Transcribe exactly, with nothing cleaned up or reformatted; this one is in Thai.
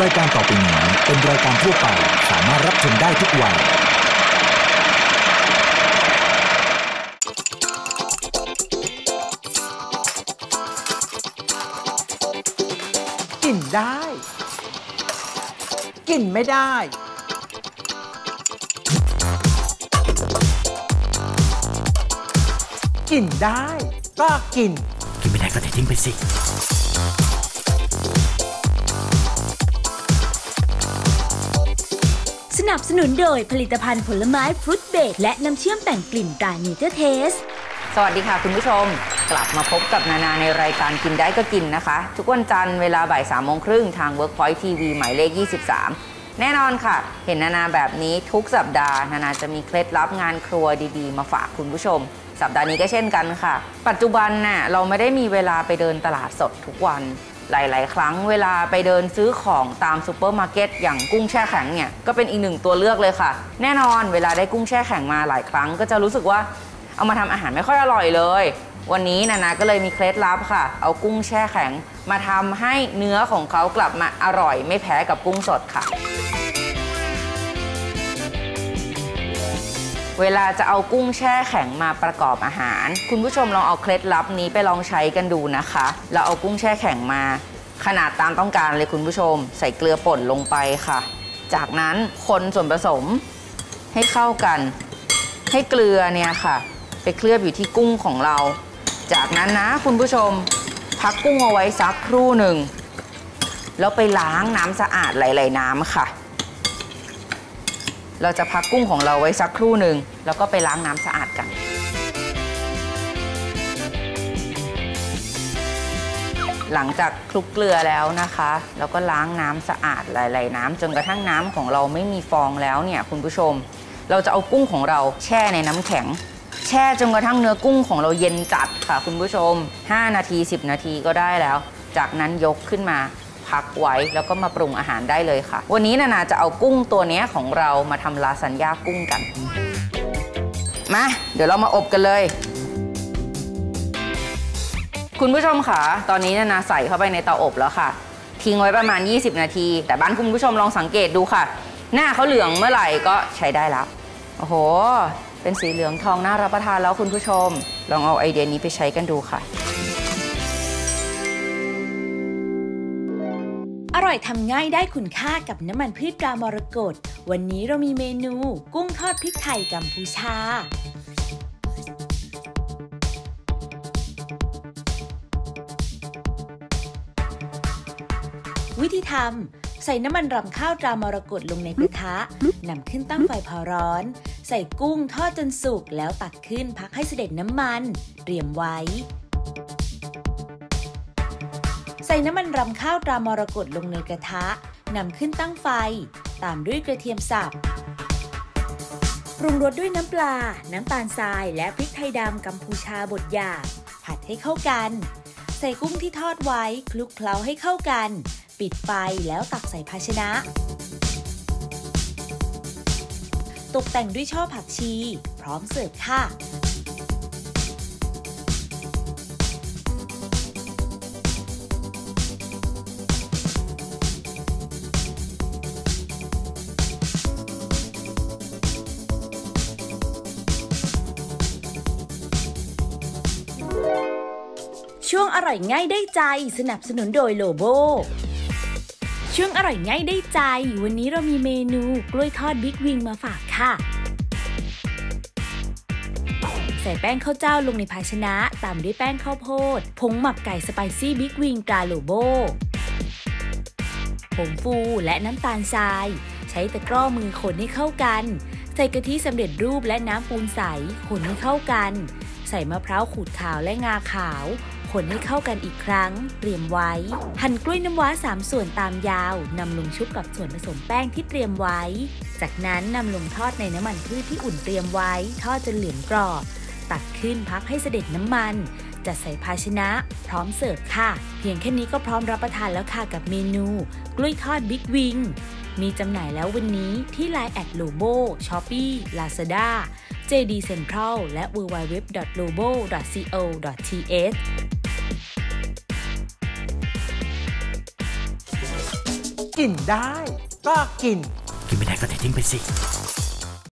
รายการต่อไปนี้เป็นรายการทั่วไปสามารถรับชมได้ทุกวัยกินได้กินไม่ได้กินได้ก็กินกินไม่ได้ก็ทิ้งไปสิสนับสนุนโดยผลิตภัณฑ์ผลไม้ฟรุตเบรดและน้ำเชื่อมแต่งกลิ่นตราเนเจอร์เทสสวัสดีค่ะคุณผู้ชมกลับมาพบกับนานาในรายการกินได้ก็กินนะคะทุกวันจันทร์เวลาบ่ายสามโมงครึ่งทาง Workpoint ที วี หมายเลขยี่สิบสามแน่นอนค่ะเห็นนานาแบบนี้ทุกสัปดาห์นานาจะมีเคล็ดลับงานครัวดีๆมาฝากคุณผู้ชมสัปดาห์นี้ก็เช่นกันค่ะปัจจุบันน่ะเราไม่ได้มีเวลาไปเดินตลาดสดทุกวันหลายๆครั้งเวลาไปเดินซื้อของตามซูเปอร์มาร์เก็ตอย่างกุ้งแช่แข็งเนี่ยก็เป็นอีกหนึ่งตัวเลือกเลยค่ะแน่นอนเวลาได้กุ้งแช่แข็งมาหลายครั้งก็จะรู้สึกว่าเอามาทำอาหารไม่ค่อยอร่อยเลยวันนี้นานาก็เลยมีเคล็ดลับค่ะเอากุ้งแช่แข็งมาทำให้เนื้อของเขากลับมาอร่อยไม่แพ้กับกุ้งสดค่ะเวลาจะเอากุ้งแช่แข็งมาประกอบอาหารคุณผู้ชมลองเอาเคล็ดลับนี้ไปลองใช้กันดูนะคะเราเอากุ้งแช่แข็งมาขนาดตามต้องการเลยคุณผู้ชมใส่เกลือป่นลงไปค่ะจากนั้นคนส่วนผสมให้เข้ากันให้เกลือเนี่ยค่ะไปเคลือบอยู่ที่กุ้งของเราจากนั้นนะคุณผู้ชมพักกุ้งเอาไว้สักครู่หนึ่งแล้วไปล้างน้ำสะอาดหลายๆน้ำค่ะเราจะพักกุ้งของเราไว้สักครู่หนึ่งแล้วก็ไปล้างน้ำสะอาดกันหลังจากคลุกเกลือแล้วนะคะแล้วก็ล้างน้ำสะอาดหลายๆน้ำจนกระทั่งน้ำของเราไม่มีฟองแล้วเนี่ยคุณผู้ชมเราจะเอากุ้งของเราแช่ในน้ำแข็งแช่จนกระทั่งเนื้อกุ้งของเราเย็นจัดค่ะคุณผู้ชมห้านาทีสิบนาทีก็ได้แล้วจากนั้นยกขึ้นมาพักไว้แล้วก็มาปรุงอาหารได้เลยค่ะวันนี้นานาจะเอากุ้งตัวนี้ของเรามาทำลาซานญ่ากุ้งกันมาเดี๋ยวเรามาอบกันเลยคุณผู้ชมค่ะตอนนี้นานาใส่เข้าไปในเตาอบแล้วค่ะทิ้งไว้ประมาณยี่สิบนาทีแต่บ้านคุณผู้ชมลองสังเกตดูค่ะหน้าเขาเหลืองเมื่อไหร่ก็ใช้ได้แล้วโอ้โหเป็นสีเหลืองทองน่ารับประทานแล้วคุณผู้ชมลองเอาไอเดียนี้ไปใช้กันดูค่ะอร่อยทำง่ายได้คุณค่ากับน้ำมันพืชตรามรกตวันนี้เรามีเมนูกุ้งทอดพริกไทยกัมพูชาวิธีทำใส่น้ำมันรำข้าวตรามรกตลงในกระทะนำขึ้นตั้งไฟพอร้อนใส่กุ้งทอดจนสุกแล้วตักขึ้นพักให้เสด็จน้ำมันเตรียมไว้ใส่น้ำมันรำข้าวตรามรกตลงในกระทะนำขึ้นตั้งไฟตามด้วยกระเทียมสับปรุงรสด้วยน้ำปลาน้ำตาลทรายและพริกไทยดำกัมพูชาบดหยาบผัดให้เข้ากันใส่กุ้งที่ทอดไว้คลุกเคล้าให้เข้ากันปิดไฟแล้วตักใส่ภาชนะตกแต่งด้วยช่อผักชีพร้อมเสิร์ฟค่ะช่วงอร่อยง่ายได้ใจสนับสนุนโดยโลโบช่วงอร่อยง่ายได้ใจวันนี้เรามีเมนูกล้วยทอดบิ๊กวิงมาฝากค่ะใส่แป้งข้าวเจ้าลงในภาชนะตามด้วยแป้งข้าวโพดผงหมักไก่สไปซี่บิ๊กวิงตราโลโบผงฟูและน้ำตาลทรายใช้ตะกร้อมือคนให้เข้ากันใส่กะทิสำเร็จรูปและน้ำปูนใสคนให้เข้ากันใส่มะพร้าวขูดขาวและงาขาวคนให้เข้ากันอีกครั้งเตรียมไว้หั่นกล้วยน้ำว้าสามส่วนตามยาวนำลงชุบกับส่วนผสมแป้งที่เตรียมไว้จากนั้นนำลงทอดในน้ำมันพืชที่อุ่นเตรียมไว้ทอดจนเหลืองกรอบตักขึ้นพักให้เสด็จน้ำมันจัดใส่ภาชนะพร้อมเสิร์ฟค่ะเพียงแค่นี้ก็พร้อมรับประทานแล้วค่ะกับเมนูกล้วยทอดบิ๊กวิงมีจำหน่ายแล้ววันนี้ที่ ไลน์ แอท โลโบ ช้อปปี้ ลาซาด้า เจ ดี Central และ ดับเบิลยู ดับเบิลยู ดับเบิลยู ดอท โลโบ ดอท ซี โอ ดอท ที เอชกินได้ ก็กินกินไม่ได้ก็เททิ้งไปสิ